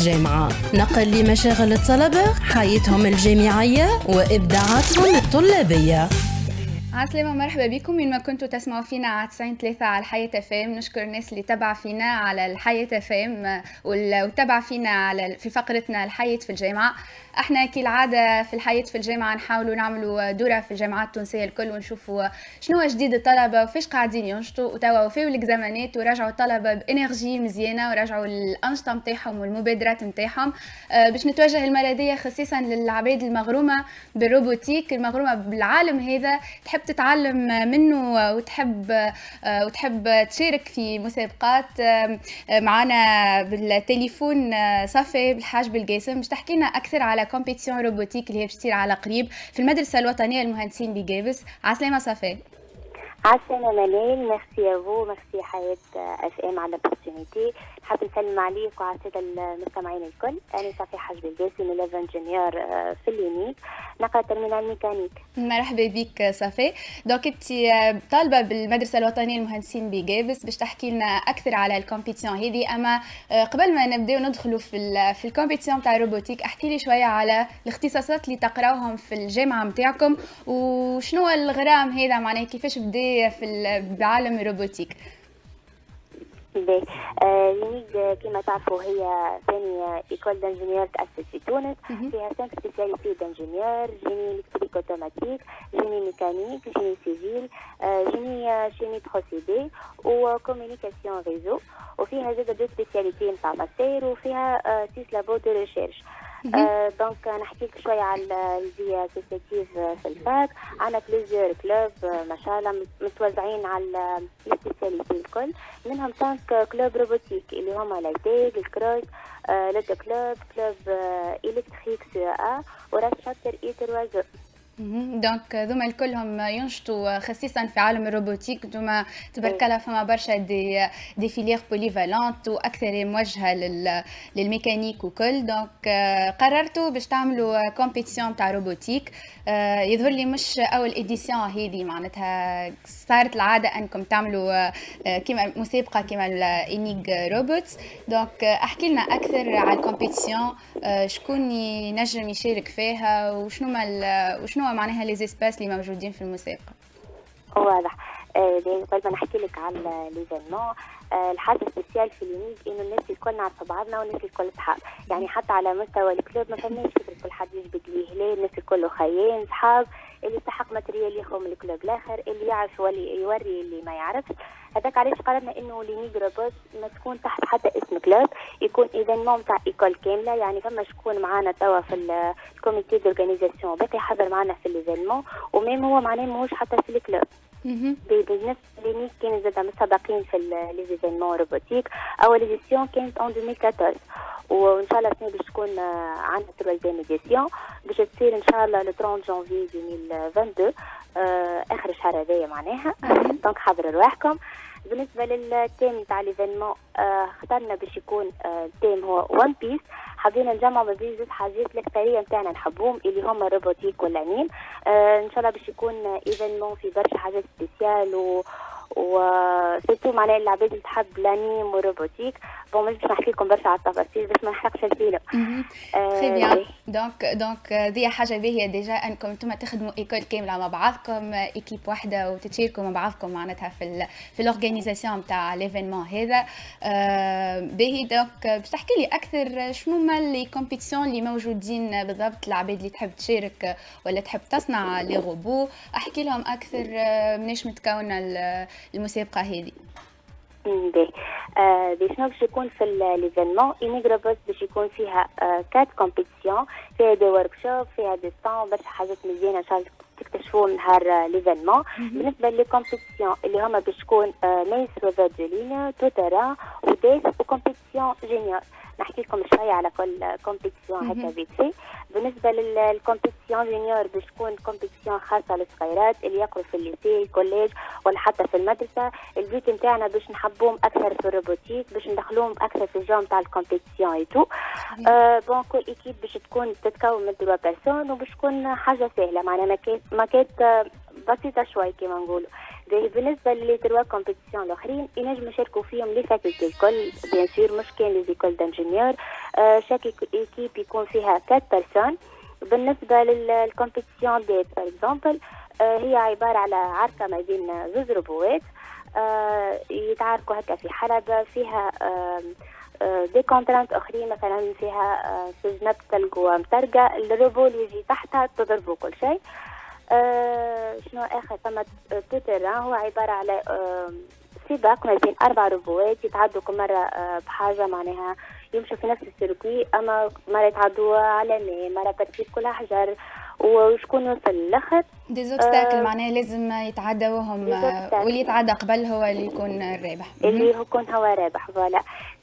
الجامعة، نقل لمشاغل الطلبة، حياتهم الجامعية وإبداعاتهم الطلابية. عسلامة ومرحبا بكم من ما كنتوا تسمعوا فينا على 93 على الحياة FM. نشكر الناس اللي تبع فينا على الحياة FM وتبع فينا في فقرتنا الحياة في الجامعة. احنا كالعادة في الحياة في الجامعة نحاولوا نعملوا دورة في الجامعات التونسية الكل ونشوفوا شنو جديد الطلبة وفيش قاعدين ينشطوا، وتوا وفاو الاكزامانات ورجعوا الطلبة بانرجي مزيانة ورجعوا الأنشطة نتاعهم والمبادرات نتاعهم. باش نتوجه المرة دي خصيصا للعباد المغرومة بالروبوتيك، المغرومة بالعالم هذا، تحب تتعلم منه وتحب تشارك في مسابقات. معنا بالتليفون صفي بالحاج بالقاسم باش تحكي لنا اكثر على كومبيتيشن روبوتيك اللي هي باش تصير على قريب في المدرسه الوطنيه للمهندسين بجابس. عسلامه صفي. عسلامة منال، ميرسي افو، ميرسي حياة اف ام على لابورتينيتي. حاب نسلم عليك وعلى الساده المستمعين الكل. انا صافي حاج بالقاسم، ليف انجينيور في اليونيك، نقرا ترمينال ميكانيك. مرحبا بك صفي. دونك انت طالبه بالمدرسه الوطنيه للمهندسين بجابس، باش تحكي لنا اكثر على الكومبيتيشن هذه. اما قبل ما نبداو ندخلوا في الكومبيتيشن تاع الروبوتيك، احكي لي شويه على الاختصاصات اللي تقراوهم في الجامعه نتاعكم، وشنو الغرام هذا معناه كيفاش بدا بعالم الروبوتيك. لينيك كما تعرفوا هي ثاني ايكول دانجينيور تأسس في تونس، فيها 5 سبيسياليتي دانجينيور: جيني الكتريك اوتوماتيك، جيني ميكانيك، جيني سيفيل، جيني شيمي بروسيدي وكوميونيكاسيون ريزو. وفيها زاد 2 سبيسياليتي نتاع ماستر، وفيها 6 لابو دو ريشيرش. دونك نحكي لك شويه على الفي اسوسياتيف في الفاك. عندنا بليزيور كلوب ما شاء الله متوزعين على السبيسياليتي الكل، منهم 5 كلوب روبوتيك اللي هما لايتيك، الكروس، لوتو كلوب، كلوب الكتريك سي ا، وراس شابتر اي تروازو. دونك ذوما الكلهم ينشطوا خصيصا في عالم الروبوتيك. ذوما تبارك الله فما برشا دي فيليير بوليفالونت واكثر موجهه للميكانيك وكل. دونك قررتوا باش تعملوا كومبيتيشن تاع روبوتيك. يظهر لي مش اول اديسيون هذه، معناتها صارت العاده انكم تعملوا كيما مسابقه كيما الانيغ روبوتس. دونك احكي لنا اكثر على الكومبيتيشن، شكون ينجم يشارك فيها وشنو معناها لي زيسباس اللي موجودين في المسابقه. واضح. قبل ما نحكي لك على ليفينمون، الحاجه سبيسيال في اليونيك انه الناس الكل نعرف بعضنا والناس الكل صحاب، يعني حتى على مستوى الكلوب ما فماش فكره كل حد يجبد ليه، لا الناس الكل خيان صحاب، اللي يستحق ماتريال ياخذ من الكلوب الاخر، اللي يعرف واللي يوري اللي ما يعرفش. هذاك علاش قررنا انه لينيغ روبوت ما تكون تحت حتى اسم كلوب، يكون ايفينمون تاع ايكول كامله. يعني فما شكون معنا توا في الكوميتي دورغانيزاسيون باقي يحضر معنا في الايفينمون، وميم هو معناه ماهوش حتى في الكلوب. بالنسبه لينيغ كان زاد متسابقين في ليزيفينمون روبوتيك. اول ايديسيون كانت ان 2014، وان شاء الله السنه باش تكون عندنا 3 ايديسيون باش تصير ان شاء الله لو 30 جانفي 2022، اخر الشهر هذايا معناها. دونك حضروا رواحكم. بالنسبه للتيم تاع ليفينمون، اخترنا باش يكون التيم هو وان بيس. حبينا نجمعوا ما بين زوج حاجات الاكثريه نتاعنا نحبوهم اللي هما روبوتيك والانيم. ان شاء الله باش يكون ايفينمون في برشا حاجات سبيسيال و سيرتو معناها العباد اللي تحب الانيم والروبوتيك. بون مش باش نحكي لكم برشا على التفاصيل باش ما نحرقش الفيلم. تري بيان. دونك دي حاجه باهيه ديجا انكم انتم تخدموا ايكول كامله مع بعضكم، ايكيب واحده، وتتشاركوا مع بعضكم معناتها في الاورغانيزاسيون تاع ليفينمون هذا. باهي. دونك باش تحكي لي اكثر شنو هما لي كومبيتيشن اللي موجودين بالضبط، العباد اللي تحب تشارك ولا تحب تصنع لي روبو، احكي لهم اكثر مناش متكونه المسابقه هذه. شنو باش يكون في ليفينمون لينيغ روبوت؟ باش يكون فيها 4 كومبيتيشن، فيها دي وركشوب، فيها دي ستاند، برشا حاجات مزيانه ان شاء الله تكتشفوه نهار ليفينمون. بالنسبه للكومبيتيشن اللي هما باش تكون ميس روفر دو لينيا، تو تيران، وديس، وكومبيتيشن جينيور. نحكي لكم شويه على كل كومبيتيشن هكا فيتسي. بالنسبه للكومبيتيشن جونيور باش تكون كومبيتيشن خاصه للصغيرات اللي يقروا في الليسي، الكوليج، ولا حتى في المدرسه. البيت نتاعنا باش نحبوهم اكثر في الروبوتيك، باش ندخلوهم اكثر في الجو نتاع الكومبيتيشن اي تو. بون كل ايكيب باش تكون تتكون من 3 بيرسون، وباش تكون حاجه سهله، معناها ماكيت بسيطه شوي كيما نقولوا. بالنسبه لي 3 كومبيتيسيون الاخرين ينجموا يشاركوا فيهم لي فاكولتي الكل بيان سور، مش كان لي زيكول دانجينيور. شاك ايكيب يكون فيها 4 بيرسون. بالنسبه للكومبيتيسيون دي بار اكزومبل هي عباره على عركه ما بين زوج روبوات يتعاركوا هكا في حلبة فيها دي كونترانت اخرين، مثلا فيها سجنة تلقوا مترقة، الروبو اللي يجي تحتها تضربوا كل شيء. شنو اخر ثم توتيران هو عبارة على سباق ما بين 4 روبوات يتعدوا كل مرة بحاجة معناها يمشوا في نفس السيركوي، اما مرة يتعدوا على ماء، مرة تركيب كل حجر، وشكون يوصل للاخر. ديزوبستاكل معناها لازم يتعداوهم، واللي يتعدى قبل هو اللي يكون الرابح. اللي يكون هو رابح فوالا.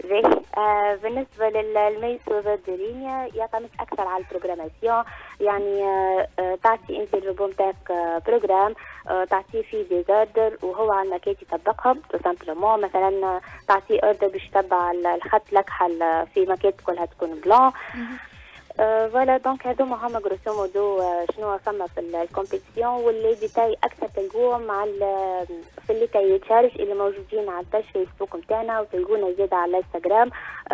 بالنسبة للميسو الدورينيا يعتمد أكثر على البروغراماسيون، يعني تعطي أنت الروبو نتاعك بروغرام، تعطيه فيه ديزوردر وهو على الماكيت يطبقهم تو سامبلومون. مثلا تعطيه اوردر باش يتبع الخط الأكحل في ماكيت كلها تكون بلون. فوالا دونك هذوما هما غروسو مودو شنو فما في الكومبيتيسيون، واللي ديتاي اكثر تلقوهم مع في اللي كاي تشارج اللي موجودين على الباج فيسبوك نتاعنا، وتلقونا زيادة على الانستغرام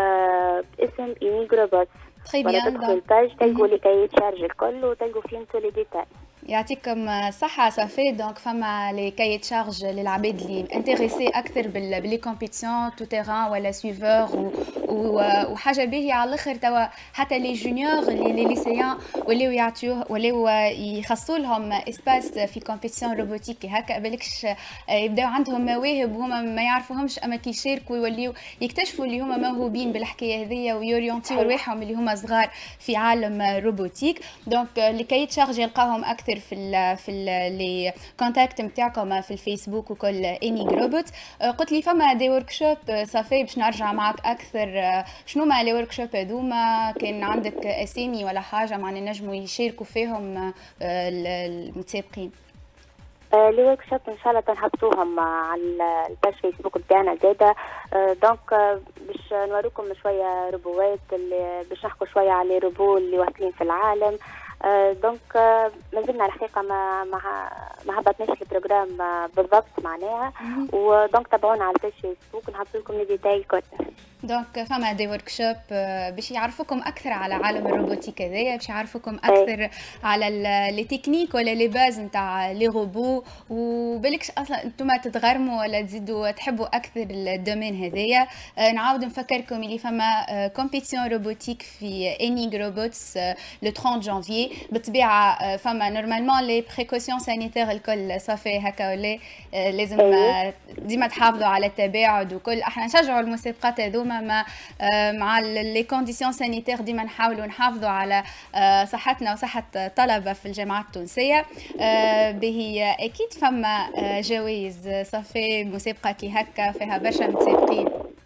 باسم إيميغروبوس. تري بيان تدخلوا الباج تلقوا اللي كاي تشارج الكل وتلقوا فيهم تو لي ديتاي. يعطيكم الصحة صافي. دونك فما لي كاي تشارج للعباد اللي انتريسي أكثر باللي كومبيتيسيون تو تيران ولا سويفور وحاجة باهية على الآخر. توا حتى لي جونيور لي ليسيان ولاو يعطيوه ولاو يخصوا لهم اسباس في كومبيتيسيون روبوتيك هكا، بالكش يبداو عندهم مواهب وهما ما يعرفوهمش، أما كي يشاركوا يوليو يكتشفوا اللي هما موهوبين بالحكاية هذيا ويورينتيو رواحهم اللي هما صغار في عالم روبوتيك. دونك لي كاي تشارج يلقاهم أكثر في لي كونتاكت نتاعكم في الفيسبوك وكل إيميغروبوت. قلت لي فما دي وركشوب صافي باش نرجع معك أكثر. شنو ما لي وركشوب هذوما؟ كان عندك أسامي ولا حاجة معناها نجموا يشاركوا فيهم المتسابقين؟ لي وركشوب ان شاء الله تنحطوهم على الباج فيسبوك بتاعنا زاده. دونك باش نوريكم شويه روبوات اللي باش نحكوا شويه على روبو اللي واصلين في العالم. دونك مازلنا الحقيقه ما هبطناش البروجرام بالضبط معناها، ودونك تابعونا على البيج فيسبوك نحط لكم لي ديتاي الكل. دونك فما دي وركشوب باش يعرفوكم اكثر على عالم الروبوتيك هذايا، باش يعرفوكم اكثر على لي تكنيك ولا لي باز نتاع لي روبو، وبالكش اصلا انتم تتغرموا ولا تزيدوا تحبوا اكثر الدومين هذايا. نعاود نفكركم اللي فما كومبيتيسيون روبوتيك في إيميغروبوتس لو 30 جانفي. بالطبيعه فما نورمالمون لي بريكوسيون سانيتير الكل صافي هكا، ولا لازم ديما تحافظوا على التباعد وكل. احنا نشجعوا المسابقات هذوما مع لي كونديسيون سانيتير، ديما نحاولوا نحافظوا على صحتنا وصحه الطلبه في الجامعات التونسيه. به اكيد فما جوائز صافي مسابقه كي هكا فيها برشا متسابقين.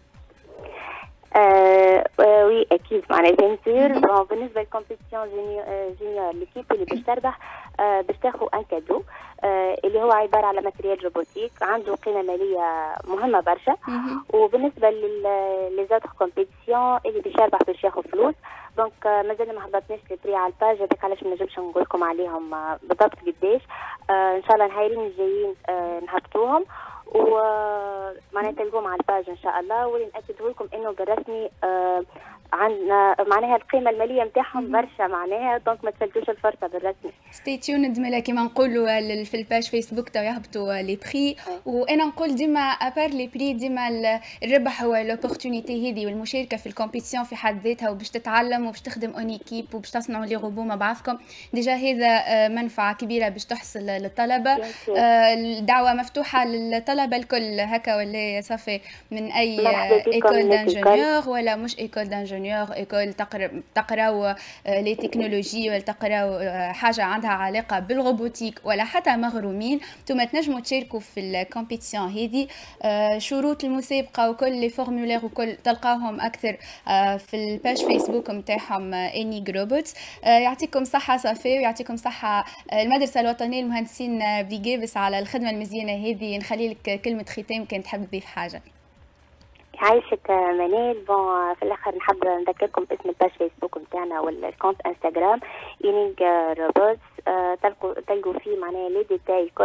وي اكيد معنا بنسير. بالنسبه للكومبيتيسيون جونيور ليكيب اللي باش تربح باش تاخذ ان كادو اللي هو عباره على ماتريال روبوتيك عنده قيمه ماليه مهمه برشا. وبالنسبه للزوتر كومبيتيسيون اللي باش يربح باش ياخذ فلوس. دونك مازال ما هبطناش البري على الباج، هذاك علاش ما نجمش نقول لكم عليهم بالضبط قداش. ان شاء الله نهارين الجايين نهبطوهم ومعناها تلقوهم على الباج ان شاء الله، واللي ناكدوا لكم انه بالرسمي عندنا معناها القيمه الماليه نتاعهم برشا معناها، دونك ما تفلتوش الفرصه بالرسمي. ستي تيوند ملا كيما نقولوا في الباج فيسبوك تو يهبطوا لي بري. وانا نقول ديما ابار لي بري ديما الربح هو لوبورتونيتي هذه والمشاركه في الكومبيتيسيون في حد ذاتها، وباش تتعلم وباش تخدم اون ايكيب وباش تصنعوا لي روبو مع بعضكم. ديجا هذا منفعه كبيره باش تحصل للطلبه. الدعوه مفتوحه للطلبه الكل هكا، ولا صافي من اي ايكول دانجينيور ولا مش ايكول دانجينيور، ايكول تقراو لي تكنولوجي ولا تقراو حاجه عندها علاقه بالروبوتيك ولا حتى مغرومين، نتوما تنجموا تشاركوا في الكومبيتيسيون هذه. شروط المسابقه وكل لي فورمولير وكل تلقاوهم اكثر في الباج فيسبوك نتاعهم إيميغروبوتس. يعطيكم صحه صافي ويعطيكم صحه المدرسه الوطنيه للمهندسين بيجيفس على الخدمه المزيانه هذه. نخلي لك كلمه ختام كان تحب تضيف حاجه. يعيشك منال. بون في الاخر نحب نذكركم اسم الباج فيسبوك نتاعنا والكونت انستغرام إيميغروبوتس. تلقوا فيه معناها لي ديتاي الكل.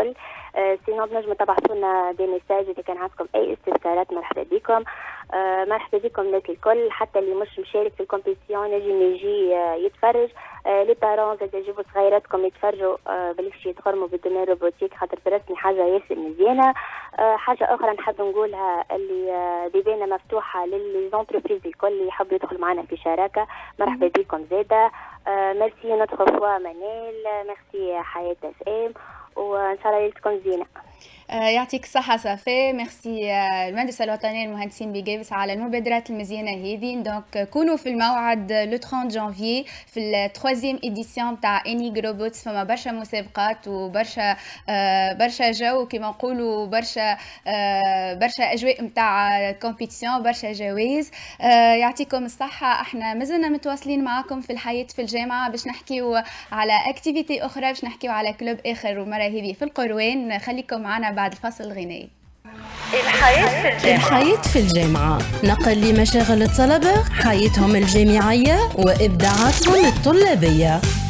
سينو بنجم تبعثوا لنا دي ميساج اذا كان عندكم اي استفسارات. مرحبا بكم. مرحبا بكم الناس الكل، حتى اللي مش مشارك في الكومبيتيسيون نجم يجي يتفرج. لي بارون زاد يجيبوا صغيراتكم يتفرجوا بالكش يتخرموا بالدومين روبوتيك، خاطر برسمي حاجه ياسر مزيانه. حاجه اخرى نحب نقولها اللي بيبانا مفتوحه للزونتربريز الكل اللي يحب يدخل معنا في شراكه. مرحبا بكم زاده. ميرسي نوتخ فوا منال، ميرسي حياه اف ام، وان شاء الله ليلتكم زينه. يعطيك الصحة صافي. ميرسي المهندسة الوطنية المهندسين بيجيفس على المبادرات المزيانة هذه. دونك كونوا في الموعد لو 30 جانفي في التروازيام إديسيون تاع انيغ روبوتس. فما برشا مسابقات وبرشا برشا جو كما نقولوا، برشا أجواء متاع كومبيتيسيون، برشا جوائز. يعطيكم الصحة. احنا مازلنا متواصلين معكم في الحياة في الجامعة باش نحكيو على اكتيفيتي أخرى، باش نحكيو على كلوب آخر ومرة هذه في القروان. خليكم معنا بعد الفصل الغنائي. الحياة في الجامعة، نقل لمشاغل الطلبة، حياتهم الجامعية وإبداعاتهم الطلابية.